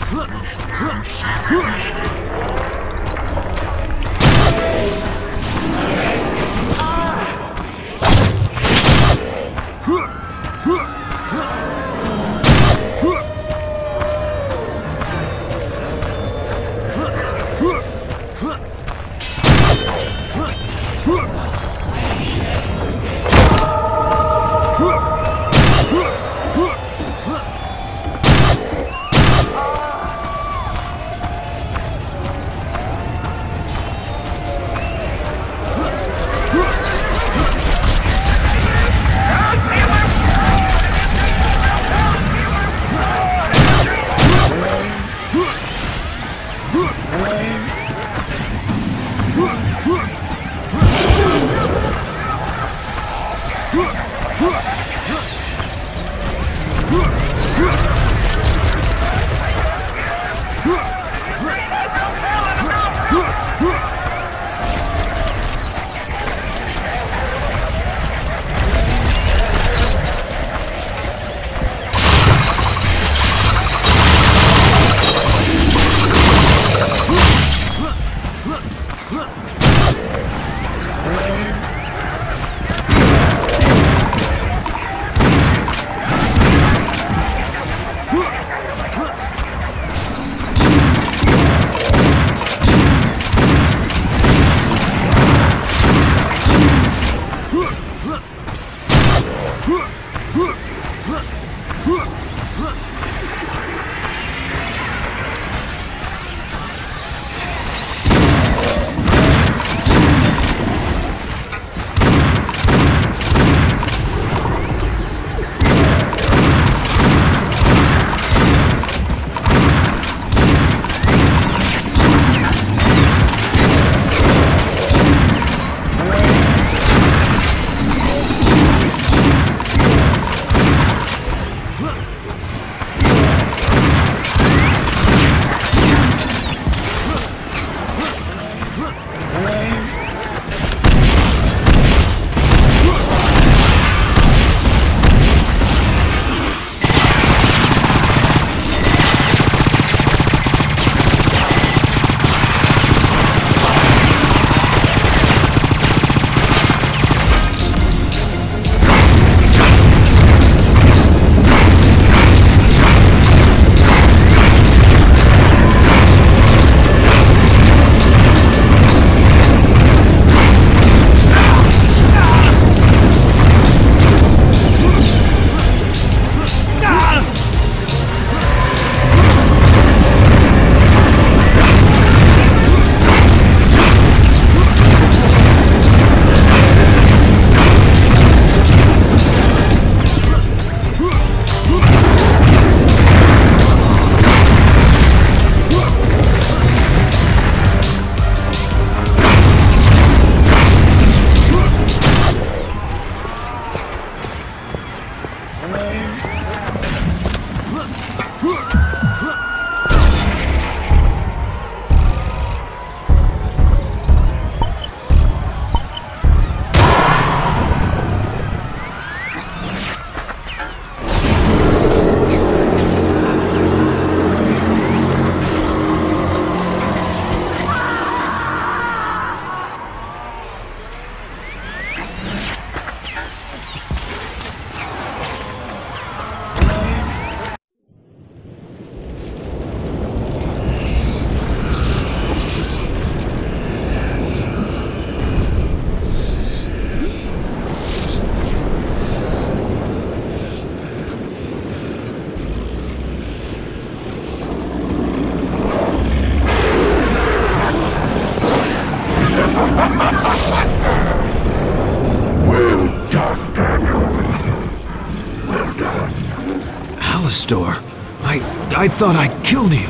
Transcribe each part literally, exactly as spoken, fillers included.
Alastor, I... I thought I killed you.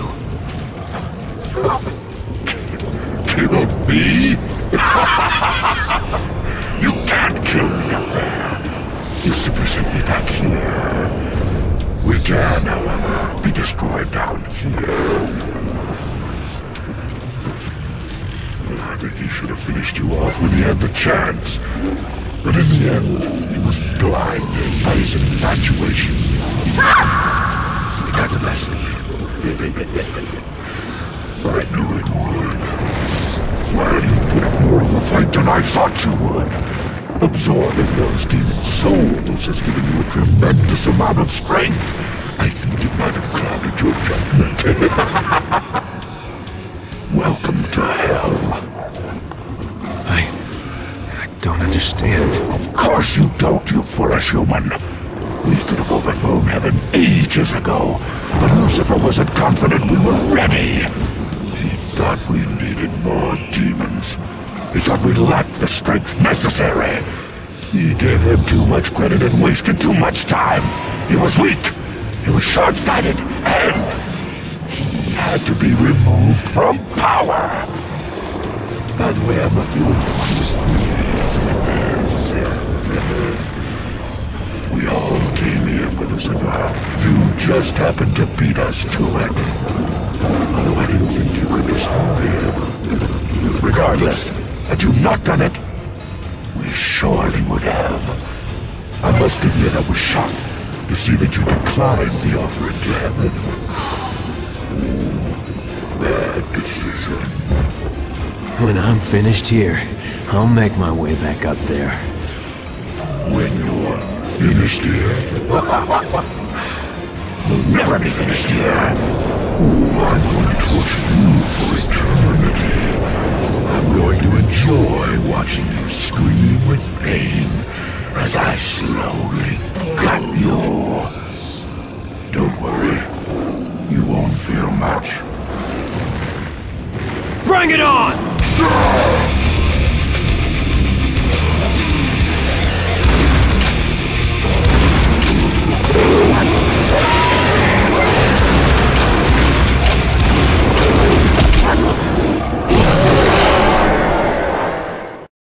Kill me? You can't kill me up there. You simply sent me back here. We can, however, be destroyed down here. I think he should have finished you off when he had the chance. But in the end, he was blinded by his infatuation with me. It got the best of him. I knew it would. Well, you put up more of a fight than I thought you would. Absorbing those demon souls has given you a tremendous amount of strength. I think it might have clouded your judgment. Welcome to hell. I... I don't understand. Of course you don't, you foolish human. We could have overthrown heaven ages ago, but Lucifer wasn't confident we were ready. He thought we needed more demons. He thought we lacked the strength necessary. He gave them too much credit and wasted too much time. He was weak. He was short-sighted, and he had to be removed from power. By the way, I'm not the only one who agrees with this. We all came here for Lucifer. You just happened to beat us to it. Although I didn't think you could destroy him. Regardless, had you not done it, we surely would have. I must admit I was shocked to see that you declined the offer to heaven. Bad decision. When I'm finished here, I'll make my way back up there. When you're finished here? You'll never be finished here. Ooh, I'm going to torture you for eternity. I'm going to enjoy watching you scream with pain as I slowly cut you. Don't worry, you won't feel much. Bring it on!